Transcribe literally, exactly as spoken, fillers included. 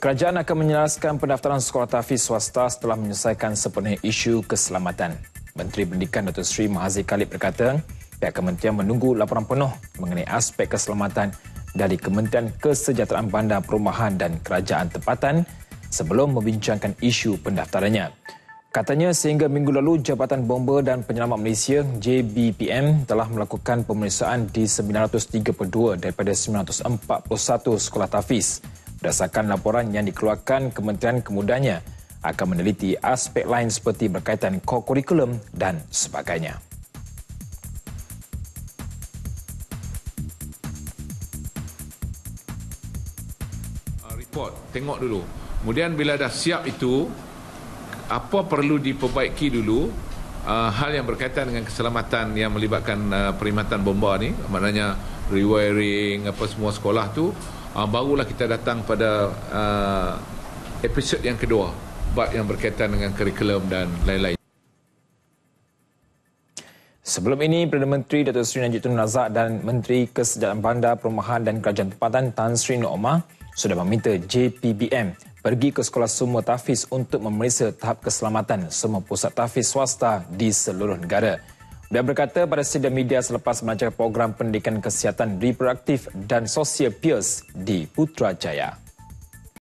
Kerajaan akan menjelaskan pendaftaran sekolah tahfiz swasta setelah menyelesaikan sepenuhnya isu keselamatan. Menteri Pendidikan Datuk Seri Mahathir Khalid berkata, pihak kementerian menunggu laporan penuh mengenai aspek keselamatan dari Kementerian Kesejahteraan Bandar Perumahan dan Kerajaan Tempatan sebelum membincangkan isu pendaftarannya. Katanya sehingga minggu lalu Jabatan Bomba dan Penyelamat Malaysia J B P M telah melakukan pemeriksaan di sembilan ratus tiga puluh dua daripada sembilan ratus empat puluh satu sekolah tahfiz. Berdasarkan laporan yang dikeluarkan, kementerian kemudiannya akan meneliti aspek lain seperti berkaitan kurikulum dan sebagainya. Report, tengok dulu. Kemudian bila dah siap itu, apa perlu diperbaiki dulu, uh, hal yang berkaitan dengan keselamatan yang melibatkan uh, perkhidmatan bomba ni, maknanya rewiring, apa semua sekolah tu, uh, barulah kita datang pada uh, episod yang kedua, bab yang berkaitan dengan kurikulum dan lain-lain. Sebelum ini, Perdana Menteri Datuk Seri Najib Tun Razak dan Menteri Kesejahteraan Bandar Perumahan dan Kerajaan Tempatan Tan Sri Nur Omar sudah meminta J P B M pergi ke sekolah semua tahfiz untuk memeriksa tahap keselamatan semua pusat tahfiz swasta di seluruh negara. Beliau berkata pada sidang media selepas melancarkan program pendidikan kesihatan reproduktif dan sosial P I E R S di Putrajaya.